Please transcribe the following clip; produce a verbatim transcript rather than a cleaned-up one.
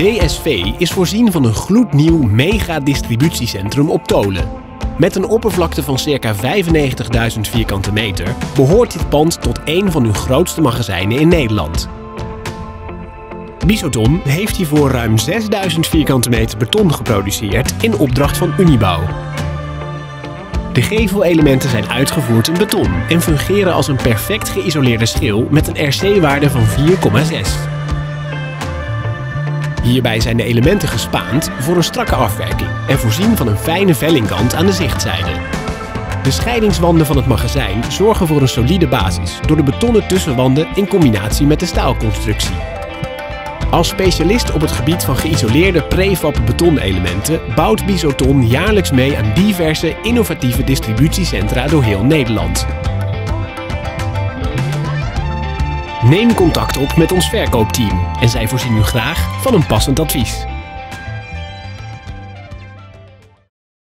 D S V is voorzien van een gloednieuw mega-distributiecentrum op Tholen. Met een oppervlakte van circa vijfennegentigduizend vierkante meter behoort dit pand tot een van hun grootste magazijnen in Nederland. Bisoton heeft hiervoor ruim zesduizend vierkante meter beton geproduceerd in opdracht van Unibouw. De gevelelementen zijn uitgevoerd in beton en fungeren als een perfect geïsoleerde schil met een R C-waarde van vier komma zes. Hierbij zijn de elementen gespaand voor een strakke afwerking en voorzien van een fijne vellingkant aan de zichtzijde. De scheidingswanden van het magazijn zorgen voor een solide basis door de betonnen tussenwanden in combinatie met de staalconstructie. Als specialist op het gebied van geïsoleerde prefab betonelementen bouwt Bisoton jaarlijks mee aan diverse innovatieve distributiecentra door heel Nederland. Neem contact op met ons verkoopteam en zij voorzien u graag van een passend advies.